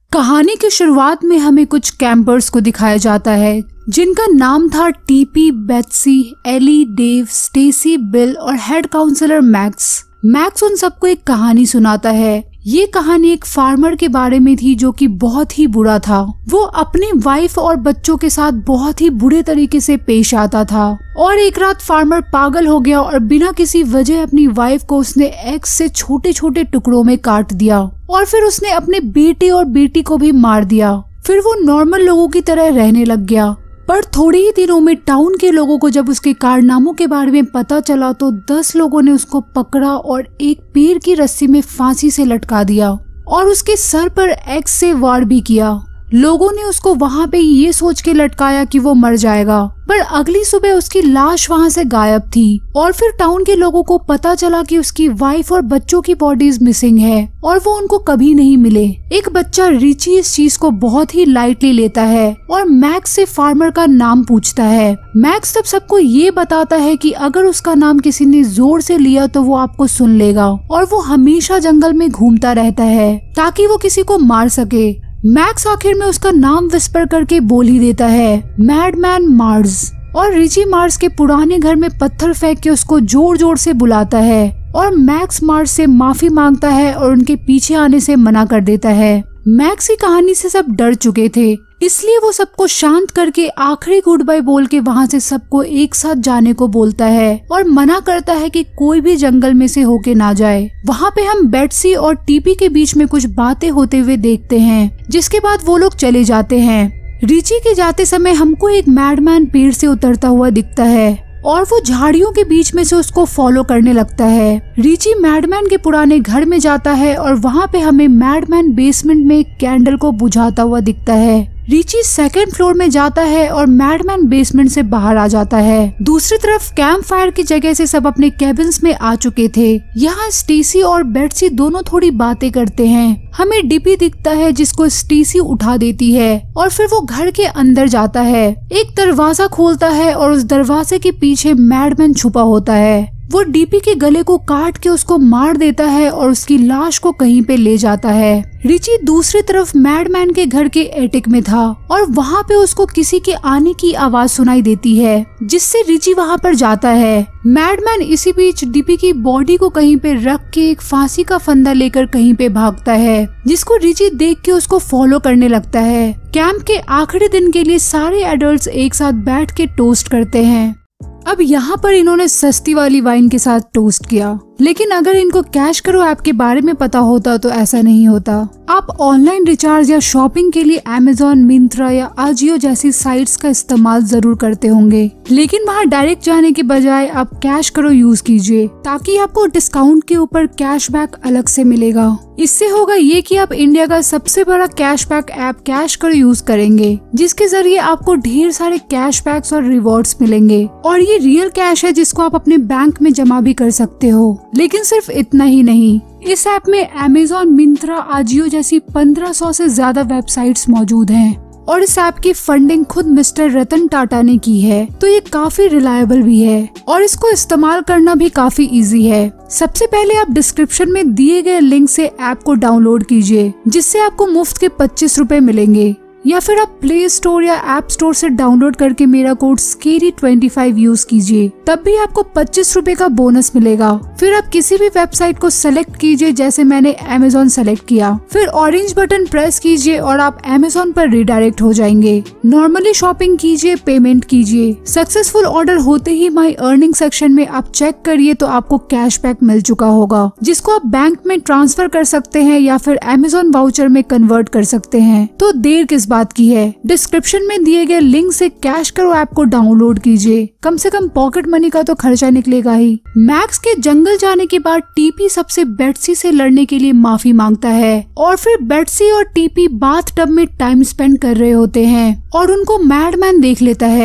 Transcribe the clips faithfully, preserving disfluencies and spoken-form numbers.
कहानी की शुरुआत में हमें कुछ कैंपर्स को दिखाया जाता है जिनका नाम था TP, Betsy, Ellie, Dave, Stacy, Bill और हेड काउंसलर मैक्स। मैक्स उन सबको एक कहानी सुनाता है। ये कहानी एक फार्मर के बारे में थी जो कि बहुत ही बुरा था। वो अपनी वाइफ और बच्चों के साथ बहुत ही बुरे तरीके से पेश आता था और एक रात फार्मर पागल हो गया और बिना किसी वजह अपनी वाइफ को उसने एक्स से छोटे छोटे टुकड़ों में काट दिया और फिर उसने अपने बेटे और बेटी को भी मार दिया। फिर वो नॉर्मल लोगों की तरह रहने लग गया। पर थोड़े ही दिनों में टाउन के लोगों को जब उसके कारनामों के बारे में पता चला तो दस लोगों ने उसको पकड़ा और एक पेड़ की रस्सी में फांसी से लटका दिया और उसके सर पर एक्स से वार भी किया। लोगों ने उसको वहाँ पे ये सोच के लटकाया कि वो मर जाएगा, पर अगली सुबह उसकी लाश वहाँ से गायब थी और फिर टाउन के लोगों को पता चला कि उसकी वाइफ और बच्चों की बॉडीज मिसिंग है और वो उनको कभी नहीं मिले। एक बच्चा रिची इस चीज को बहुत ही लाइटली लेता है और मैक्स से फार्मर का नाम पूछता है। मैक्स तब सबको ये बताता है कि अगर उसका नाम किसी ने जोर से लिया तो वो आपको सुन लेगा और वो हमेशा जंगल में घूमता रहता है ताकि वो किसी को मार सके। मैक्स आखिर में उसका नाम विस्पर करके बोल ही देता है, मैडमैन मार्स। और रिची मार्स के पुराने घर में पत्थर फेंक के उसको जोर जोर से बुलाता है और मैक्स मार्स से माफी मांगता है और उनके पीछे आने से मना कर देता है। मैक्स की कहानी से सब डर चुके थे, इसलिए वो सबको शांत करके आखिरी गुड बाय बोल के वहाँ से सबको एक साथ जाने को बोलता है और मना करता है कि कोई भी जंगल में से होके ना जाए। वहाँ पे हम बेट्सी और टीपी के बीच में कुछ बातें होते हुए देखते हैं, जिसके बाद वो लोग चले जाते हैं। रिची के जाते समय हमको एक मैडमैन पेड़ से उतरता हुआ दिखता है और वो झाड़ियों के बीच में से उसको फॉलो करने लगता है। रिची मैडमैन के पुराने घर में जाता है और वहाँ पे हमें मैडमैन बेसमेंट में एक कैंडल को बुझाता हुआ दिखता है। रिची सेकंड फ्लोर में जाता है और मैडमैन बेसमेंट से बाहर आ जाता है। दूसरी तरफ कैंप फायर की जगह से सब अपने कैबिन्स में आ चुके थे। यहाँ स्टेसी और बेट्सी दोनों थोड़ी बातें करते हैं। हमें डीपी दिखता है जिसको स्टेसी उठा देती है और फिर वो घर के अंदर जाता है। एक दरवाजा खोलता है और उस दरवाजे के पीछे मैडमैन छुपा होता है। वो डीपी के गले को काट के उसको मार देता है और उसकी लाश को कहीं पे ले जाता है। रिची दूसरी तरफ मैडमैन के घर के एटिक में था और वहाँ पे उसको किसी के आने की आवाज सुनाई देती है, जिससे रिची वहाँ पर जाता है। मैडमैन इसी बीच डीपी की बॉडी को कहीं पे रख के एक फांसी का फंदा लेकर कहीं पे भागता है, जिसको रिची देख के उसको फॉलो करने लगता है। कैंप के आखिरी दिन के लिए सारे एडल्ट्स एक साथ बैठ के टोस्ट करते हैं। अब यहाँ पर इन्होंने सस्ती वाली वाइन के साथ टोस्ट किया, लेकिन अगर इनको कैश करो ऐप के बारे में पता होता तो ऐसा नहीं होता। आप ऑनलाइन रिचार्ज या शॉपिंग के लिए अमेज़न, मिंत्रा या आजियो जैसी साइट्स का इस्तेमाल जरूर करते होंगे, लेकिन वहाँ डायरेक्ट जाने के बजाय आप कैश करो यूज कीजिए ताकि आपको डिस्काउंट के ऊपर कैशबैक अलग से मिलेगा। इससे होगा ये कि आप इंडिया का सबसे बड़ा cashback app CashKaro use करेंगे, जिसके जरिए आपको ढेर सारे कैशबैक्स और रिवॉर्ड्स मिलेंगे और ये रियल कैश है जिसको आप अपने बैंक में जमा भी कर सकते हो। लेकिन सिर्फ इतना ही नहीं, इस ऐप में अमेज़न, मिंत्रा, आजियो जैसी पंद्रह सौ से ज्यादा वेबसाइट्स मौजूद हैं और इस ऐप की फंडिंग खुद मिस्टर रतन टाटा ने की है, तो ये काफी रिलायबल भी है और इसको इस्तेमाल करना भी काफी इजी है। सबसे पहले आप डिस्क्रिप्शन में दिए गए लिंक से ऐप को डाउनलोड कीजिए, जिससे आपको मुफ्त के पच्चीस रुपए मिलेंगे, या फिर आप प्ले स्टोर या ऐप स्टोर से डाउनलोड करके मेरा code scary twenty five use कीजिए, तब भी आपको पच्चीस रुपए का बोनस मिलेगा। फिर आप किसी भी वेबसाइट को सेलेक्ट कीजिए, जैसे मैंने अमेज़न सेलेक्ट किया, फिर ऑरेंज बटन प्रेस कीजिए और आप अमेज़न पर रिडायरेक्ट हो जाएंगे। नॉर्मली शॉपिंग कीजिए, पेमेंट कीजिए। सक्सेसफुल ऑर्डर होते ही माई अर्निंग सेक्शन में आप चेक करिए तो आपको कैशबैक मिल चुका होगा, जिसको आप बैंक में ट्रांसफर कर सकते हैं या फिर अमेज़न वाउचर में कन्वर्ट कर सकते हैं। तो देर किस बात की है, डिस्क्रिप्शन में दिए गए लिंक से कैश करो ऐप को डाउनलोड कीजिए। कम से कम पॉकेट मनी का तो खर्चा निकलेगा ही। मैक्स के जंगल जाने के बाद टीपी सबसे बेट्सी से लड़ने के लिए माफी मांगता है और फिर बेट्सी और टीपी बाथ टब में टाइम स्पेंड कर रहे होते हैं और उनको मैडमैन देख लेता है।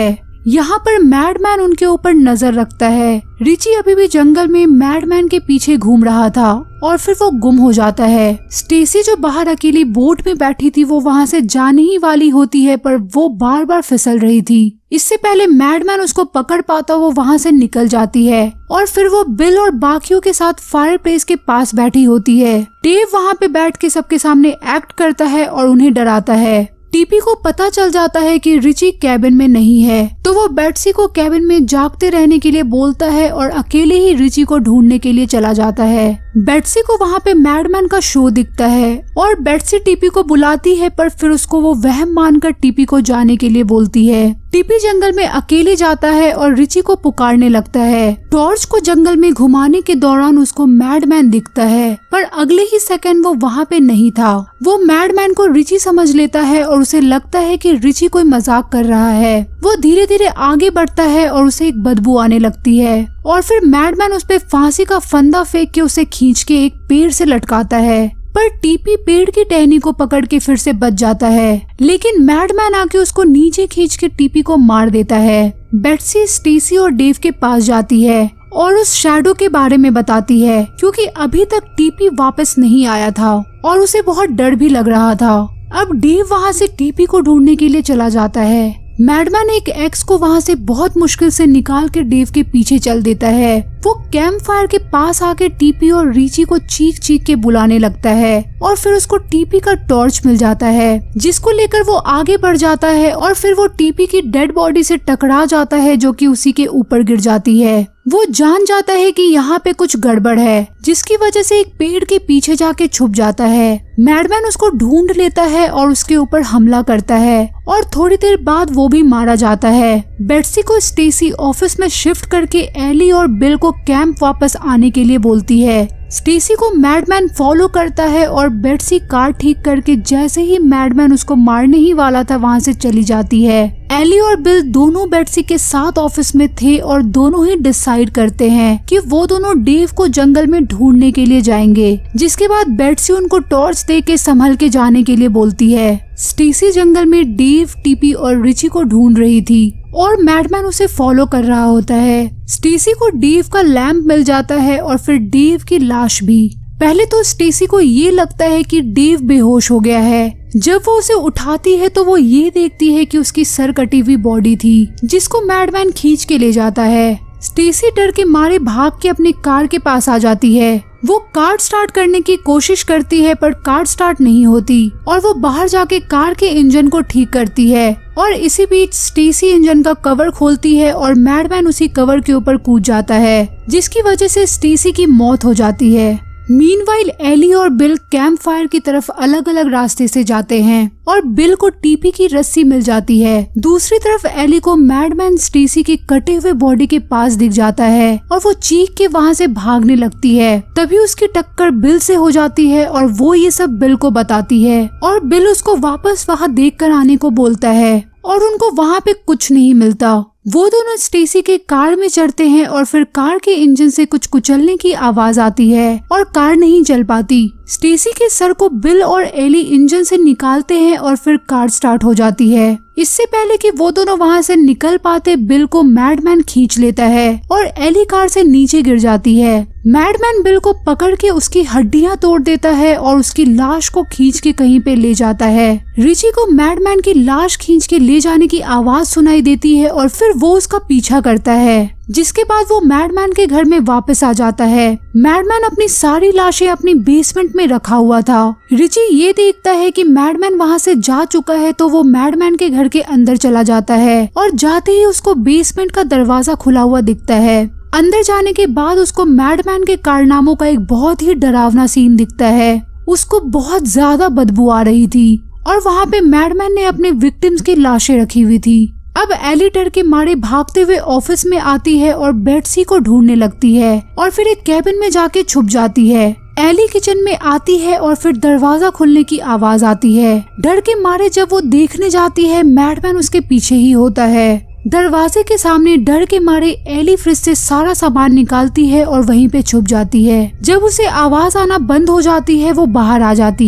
यहाँ पर मैडमैन उनके ऊपर नजर रखता है। रिची अभी भी जंगल में मैडमैन के पीछे घूम रहा था और फिर वो गुम हो जाता है। स्टेसी जो बाहर अकेली बोट में बैठी थी वो वहाँ से जाने ही वाली होती है, पर वो बार बार फिसल रही थी। इससे पहले मैडमैन उसको पकड़ पाता वो वहाँ से निकल जाती है और फिर वो बिल और बाकियों के साथ फायर प्लेस के पास बैठी होती है। डेव वहाँ पे बैठ के सबके सामने एक्ट करता है और उन्हें डराता है। टीपी को पता चल जाता है कि रिची कैबिन में नहीं है, तो वो बेट्सी को कैबिन में जागते रहने के लिए बोलता है और अकेले ही रिची को ढूंढने के लिए चला जाता है। बेट्सी को वहाँ पे मैडमैन का शो दिखता है और बेट्सी टीपी को बुलाती है, पर फिर उसको वो वहम मानकर टीपी को जाने के लिए बोलती है। टीपी जंगल में अकेले जाता है और रिची को पुकारने लगता है। टॉर्च को जंगल में घुमाने के दौरान उसको मैडमैन दिखता है, पर अगले ही सेकंड वो वहाँ पे नहीं था। वो मैडमैन को रिची समझ लेता है और उसे लगता है कि रिची कोई मजाक कर रहा है। वो धीरे धीरे आगे बढ़ता है और उसे एक बदबू आने लगती है और फिर मैडमैन उस पे फांसी का फंदा फेंक के उसे खींच के एक पेड़ से लटकाता है, पर टीपी पेड़ की टहनी को पकड़ के फिर से बच जाता है, लेकिन मैडमैन आके उसको नीचे खींच के टीपी को मार देता है। बेट्सी स्टेसी और डेव के पास जाती है और उस शैडो के बारे में बताती है, क्योंकि अभी तक टीपी वापस नहीं आया था और उसे बहुत डर भी लग रहा था। अब डेव वहाँ से टीपी को ढूंढने के लिए चला जाता है। मैडमैन एक एक्स को वहाँ से बहुत मुश्किल से निकाल के डेव के पीछे चल देता है। वो कैंप फायर के पास आके टीपी और रिची को चीख चीख के बुलाने लगता है और फिर उसको टीपी का टॉर्च मिल जाता है, जिसको लेकर वो आगे बढ़ जाता है और फिर वो टीपी की डेड बॉडी से टकरा जाता है, जो कि उसी के ऊपर गिर जाती है। वो जान जाता है कि यहाँ पे कुछ गड़बड़ है, जिसकी वजह से एक पेड़ के पीछे जाके छुप जाता है। मैडमैन उसको ढूंढ लेता है और उसके ऊपर हमला करता है और थोड़ी देर बाद वो भी मारा जाता है। बेट्सी को स्टेसी ऑफिस में शिफ्ट करके एली और बिल को कैंप वापस आने के लिए बोलती है। स्टेसी को मैडमैन फॉलो करता है और बेट्सी कार ठीक करके जैसे ही मैडमैन उसको मारने ही वाला था वहाँ से चली जाती है। एली और बिल दोनों बेट्सी के साथ ऑफिस में थे और दोनों ही डिसाइड करते हैं कि वो दोनों डेव को जंगल में ढूंढने के लिए जाएंगे, जिसके बाद बेट्सी उनको टॉर्च दे के संभल के जाने के लिए बोलती है। स्टेसी जंगल में डेव, टीपी और रिची को ढूंढ रही थी और मैडमैन उसे फॉलो कर रहा होता है। स्टेसी को डेव का लैंप मिल जाता है और फिर डेव की लाश भी। पहले तो स्टेसी को ये लगता है कि डेव बेहोश हो गया है। जब वो उसे उठाती है तो वो ये देखती है कि उसकी सर कटी हुई बॉडी थी, जिसको मैडमैन खींच के ले जाता है। स्टेसी डर के मारे भाग के अपनी कार के पास आ जाती है। वो कार स्टार्ट करने की कोशिश करती है, पर कार स्टार्ट नहीं होती और वो बाहर जाके कार के इंजन को ठीक करती है और इसी बीच स्टेसी इंजन का कवर खोलती है और मैडमैन उसी कवर के ऊपर कूद जाता है, जिसकी वजह से स्टेसी की मौत हो जाती है। मीनवाइल एली और बिल कैंप फायर की तरफ अलग अलग रास्ते से जाते हैं और बिल को टीपी की रस्सी मिल जाती है। दूसरी तरफ एली को मैडमैन स्टेसी की कटे हुए बॉडी के पास दिख जाता है और वो चीख के वहाँ से भागने लगती है। तभी उसकी टक्कर बिल से हो जाती है और वो ये सब बिल को बताती है और बिल उसको वापस वहाँ देख कर आने को बोलता है और उनको वहाँ पे कुछ नहीं मिलता। वो दोनों स्टेसी के कार में चढ़ते हैं और फिर कार के इंजन से कुछ कुचलने की आवाज आती है और कार नहीं चल पाती। स्टेसी के सर को बिल और एली इंजन से निकालते हैं और फिर कार स्टार्ट हो जाती है। इससे पहले कि वो दोनों वहाँ से निकल पाते, बिल को मैडमैन खींच लेता है और एली कार से नीचे गिर जाती है। मैडमैन बिल को पकड़ के उसकी हड्डियां तोड़ देता है और उसकी लाश को खींच के कहीं पे ले जाता है। रिची को मैडमैन की लाश खींच के ले जाने की आवाज सुनाई देती है और फिर वो उसका पीछा करता है, जिसके बाद वो मैडमैन के घर में वापस आ जाता है। मैडमैन अपनी सारी लाशें अपनी बेसमेंट में रखा हुआ था। रिची ये देखता है कि मैडमैन वहाँ से जा चुका है, तो वो मैडमैन के घर के अंदर चला जाता है और जाते ही उसको बेसमेंट का दरवाजा खुला हुआ दिखता है। अंदर जाने के बाद उसको मैडमैन के कारनामों का एक बहुत ही डरावना सीन दिखता है। उसको बहुत ज्यादा बदबू आ रही थी और वहाँ पे मैडमैन ने अपने विक्टिम्स की लाशें रखी हुई थी। अब एली डर के मारे भागते हुए ऑफिस में आती है और बेट्सी को ढूंढने लगती है और फिर एक कैबिन में जाके छुप जाती है। एली किचन में आती है और फिर दरवाजा खुलने की आवाज आती है। डर के मारे जब वो देखने जाती है, मैडमैन उसके पीछे ही होता है। दरवाजे के सामने डर के मारे एली फ्रिज से सारा सामान निकालती है और वहीं पे छुप जाती है। जब उसे आवाज आना बंद हो जाती है, वो बाहर आ जाती है।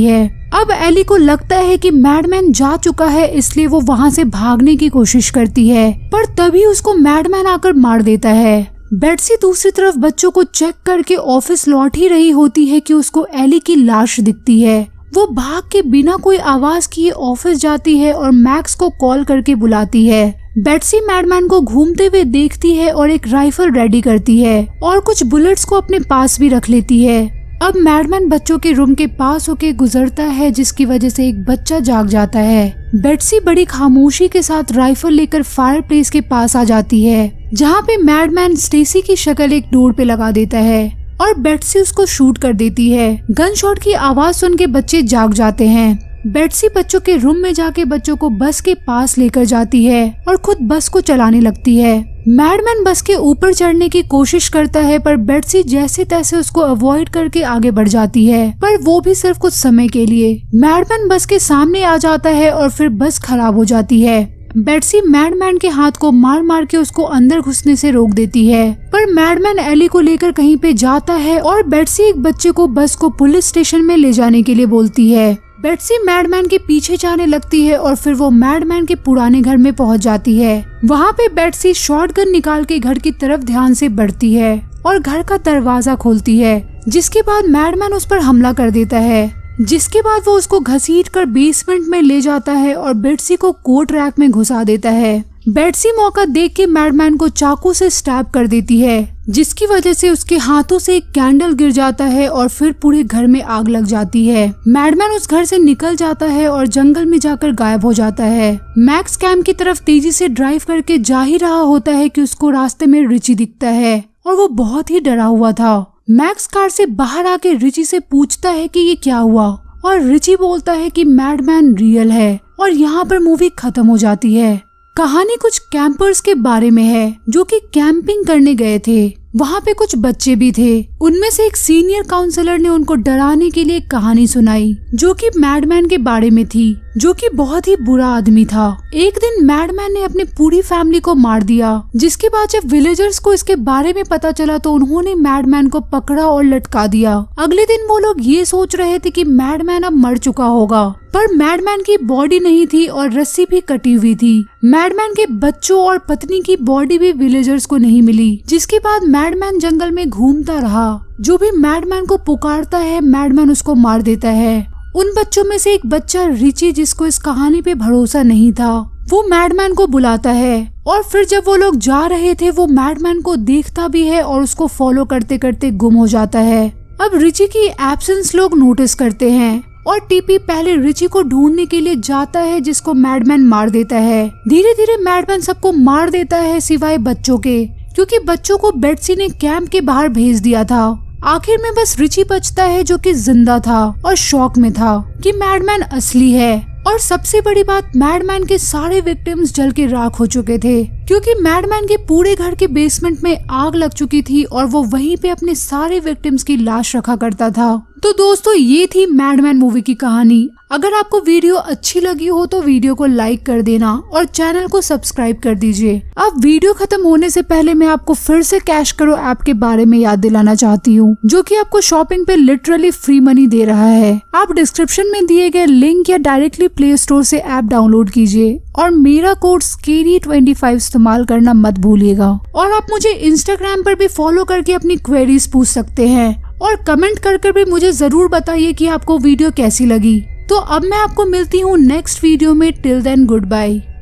अब एली को लगता है कि मैडमैन जा चुका है, इसलिए वो वहाँ से भागने की कोशिश करती है, पर तभी उसको मैडमैन आकर मार देता है। बेट्सी दूसरी तरफ बच्चों को चेक करके ऑफिस लौट ही रही होती है कि उसको एली की लाश दिखती है। वो भाग के बिना कोई आवाज किए ऑफिस जाती है और मैक्स को कॉल करके बुलाती है। बेट्सी मैडमैन को घूमते हुए देखती है और एक राइफल रेडी करती है और कुछ बुलेट्स को अपने पास भी रख लेती है। अब मैडमैन बच्चों के रूम के पास होके गुजरता है, जिसकी वजह से एक बच्चा जाग जाता है। बेट्सी बड़ी खामोशी के साथ राइफल लेकर फायर प्लेस के पास आ जाती है, जहाँ पे मैडमैन स्टेसी की शक्ल एक डोर पे लगा देता है और बेट्सी उसको शूट कर देती है। गन शॉट की आवाज सुन के बच्चे जाग जाते हैं। बेट्सी बच्चों के रूम में जाके बच्चों को बस के पास लेकर जाती है और खुद बस को चलाने लगती है। मैडमैन बस के ऊपर चढ़ने की कोशिश करता है, पर बेट्सी जैसे तैसे उसको अवॉइड करके आगे बढ़ जाती है, पर वो भी सिर्फ कुछ समय के लिए। मैडमैन बस के सामने आ जाता है और फिर बस खराब हो जाती है। बेट्सी मैडमैन के हाथ को मार मार के उसको अंदर घुसने से रोक देती है, पर मैडमैन एली को लेकर कहीं पे जाता है और बेट्सी एक बच्चे को बस को पुलिस स्टेशन में ले जाने के लिए बोलती है। बेट्सी मैडमैन के पीछे जाने लगती है और फिर वो मैडमैन के पुराने घर में पहुंच जाती है। वहाँ पे बेट्सी शॉटगन निकाल के घर की तरफ ध्यान से बढ़ती है और घर का दरवाजा खोलती है, जिसके बाद मैडमैन उस पर हमला कर देता है, जिसके बाद वो उसको घसीट कर बेसमेंट में ले जाता है और बेट्सी को कोट रैक में घुसा देता है। बेट्सी मौका देख के मैडमैन को चाकू से स्टैब कर देती है, जिसकी वजह से उसके हाथों से एक कैंडल गिर जाता है और फिर पूरे घर में आग लग जाती है। मैडमैन उस घर से निकल जाता है और जंगल में जाकर गायब हो जाता है। मैक्स कैंप की तरफ तेजी से ड्राइव करके जा ही रहा होता है कि उसको रास्ते में रिची दिखता है और वो बहुत ही डरा हुआ था। मैक्स कार से बाहर आके रिची से पूछता है कि ये क्या हुआ, और रिची बोलता है कि मैडमैन रियल है, और यहाँ पर मूवी खत्म हो जाती है। कहानी कुछ कैंपर्स के बारे में है जो कि कैंपिंग करने गए थे। वहाँ पे कुछ बच्चे भी थे। उनमें से एक सीनियर काउंसलर ने उनको डराने के लिए कहानी सुनाई जो कि मैडमैन के बारे में थी, जो कि बहुत ही बुरा आदमी था। एक दिन मैडमैन ने अपनी पूरी फैमिली को मार दिया, जिसके बाद जब विलेजर्स को इसके बारे में पता चला तो उन्होंने मैडमैन को पकड़ा और लटका दिया। अगले दिन वो लोग ये सोच रहे थे कि मैडमैन अब मर चुका होगा, पर मैडमैन की बॉडी नहीं थी और रस्सी भी कटी हुई थी। मैडमैन के बच्चों और पत्नी की बॉडी भी विलेजर्स को नहीं मिली, जिसके बाद मैडमैन जंगल में घूमता रहा। जो भी मैडमैन को पुकारता है मैडमैन उसको मार देता है। उन बच्चों में से एक बच्चा रिची, जिसको इस कहानी पे भरोसा नहीं था, वो मैडमैन को बुलाता है और फिर जब वो लोग जा रहे थे वो मैडमैन को देखता भी है और उसको फॉलो करते करते गुम हो जाता है। अब रिची की एब्सेंस लोग नोटिस करते हैं और टीपी पहले रिची को ढूंढने के लिए जाता है, जिसको मैडमैन मार देता है। धीरे धीरे मैडमैन सबको मार देता है सिवाय बच्चों के, क्योंकि बच्चों को बेट्सी ने कैंप के बाहर भेज दिया था। आखिर में बस रिची बचता है जो कि जिंदा था और शॉक में था कि मैडमैन असली है। और सबसे बड़ी बात, मैडमैन के सारे विक्टिम्स जल के राख हो चुके थे, क्योंकि मैडमैन के पूरे घर के बेसमेंट में आग लग चुकी थी और वो वहीं पे अपने सारे विक्टिम्स की लाश रखा करता था। तो दोस्तों, ये थी मैडमैन मूवी की कहानी। अगर आपको वीडियो अच्छी लगी हो तो वीडियो को लाइक कर देना और चैनल को सब्सक्राइब कर दीजिए। अब वीडियो खत्म होने से पहले मैं आपको फिर से कैश करो ऐप के बारे में याद दिलाना चाहती हूँ, जो कि आपको शॉपिंग पे लिटरली फ्री मनी दे रहा है। आप डिस्क्रिप्शन में दिए गए लिंक या डायरेक्टली प्ले स्टोर से ऐप डाउनलोड कीजिए और मेरा कोड स्केरी ट्वेंटी फाइव इस्तेमाल करना मत भूलिएगा। और आप मुझे इंस्टाग्राम पर भी फॉलो करके अपनी क्वेरीज पूछ सकते हैं और कमेंट कर कर भी मुझे जरूर बताइए कि आपको वीडियो कैसी लगी। तो अब मैं आपको मिलती हूँ नेक्स्ट वीडियो में। Till then good bye.